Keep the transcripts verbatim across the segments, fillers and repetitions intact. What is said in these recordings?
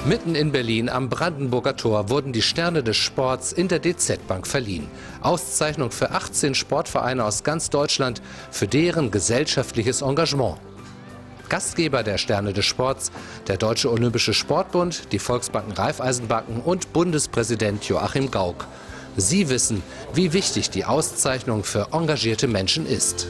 Mitten in Berlin am Brandenburger Tor wurden die Sterne des Sports in der D Z Bank verliehen. Auszeichnung für achtzehn Sportvereine aus ganz Deutschland für deren gesellschaftliches Engagement. Gastgeber der Sterne des Sports, der Deutsche Olympische Sportbund, die Volksbanken Raiffeisenbanken und Bundespräsident Joachim Gauck. Sie wissen, wie wichtig die Auszeichnung für engagierte Menschen ist.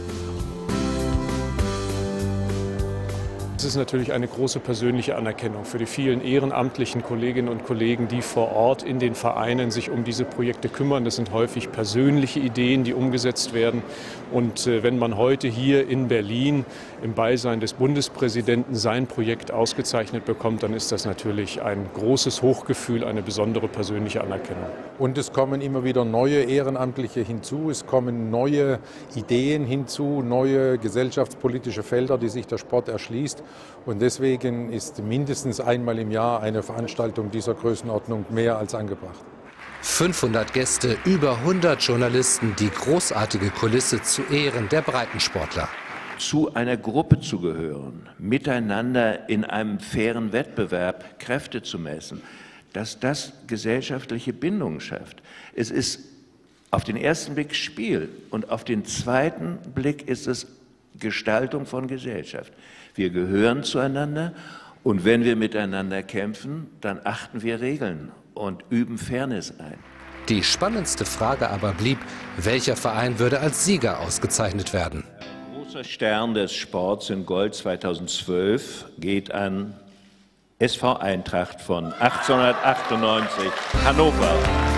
Es ist natürlich eine große persönliche Anerkennung für die vielen ehrenamtlichen Kolleginnen und Kollegen, die vor Ort in den Vereinen sich um diese Projekte kümmern. Das sind häufig persönliche Ideen, die umgesetzt werden. Und wenn man heute hier in Berlin im Beisein des Bundespräsidenten sein Projekt ausgezeichnet bekommt, dann ist das natürlich ein großes Hochgefühl, eine besondere persönliche Anerkennung. Und es kommen immer wieder neue Ehrenamtliche hinzu, es kommen neue Ideen hinzu, neue gesellschaftspolitische Felder, die sich der Sport erschließt. Und deswegen ist mindestens einmal im Jahr eine Veranstaltung dieser Größenordnung mehr als angebracht. fünfhundert Gäste, über hundert Journalisten, die großartige Kulisse zu Ehren der Breitensportler. Zu einer Gruppe zu gehören, miteinander in einem fairen Wettbewerb Kräfte zu messen, dass das gesellschaftliche Bindungen schafft. Es ist auf den ersten Blick Spiel und auf den zweiten Blick ist es Gestaltung von Gesellschaft. Wir gehören zueinander und wenn wir miteinander kämpfen, dann achten wir Regeln und üben Fairness ein. Die spannendste Frage aber blieb, welcher Verein würde als Sieger ausgezeichnet werden? Der große Stern des Sports in Gold zweitausendzwölf geht an S V Eintracht von achtzehnhundertachtundneunzig, Hannover.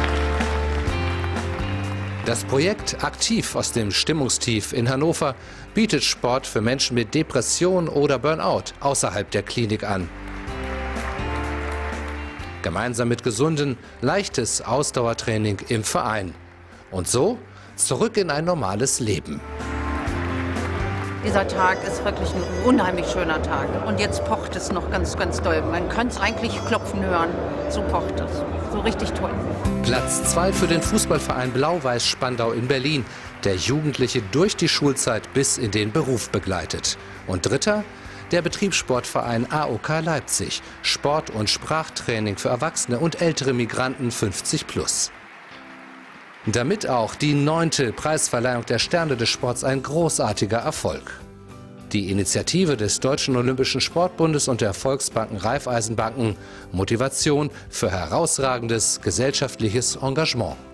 Das Projekt Aktiv aus dem Stimmungstief in Hannover bietet Sport für Menschen mit Depression oder Burnout außerhalb der Klinik an. Gemeinsam mit Gesunden, leichtes Ausdauertraining im Verein. Und so zurück in ein normales Leben. Dieser Tag ist wirklich ein unheimlich schöner Tag. Und jetzt pocht es noch ganz, ganz doll. Man könnte es eigentlich klopfen hören. So pocht es. So richtig toll. Platz zwei für den Fußballverein Blau-Weiß Spandau in Berlin, der Jugendliche durch die Schulzeit bis in den Beruf begleitet. Und dritter? Der Betriebssportverein A O K Leipzig, Sport- und Sprachtraining für Erwachsene und ältere Migranten fünfzig plus. Damit auch die neunte Preisverleihung der Sterne des Sports ein großartiger Erfolg. Die Initiative des Deutschen Olympischen Sportbundes und der Volksbanken Raiffeisenbanken, Motivation für herausragendes gesellschaftliches Engagement.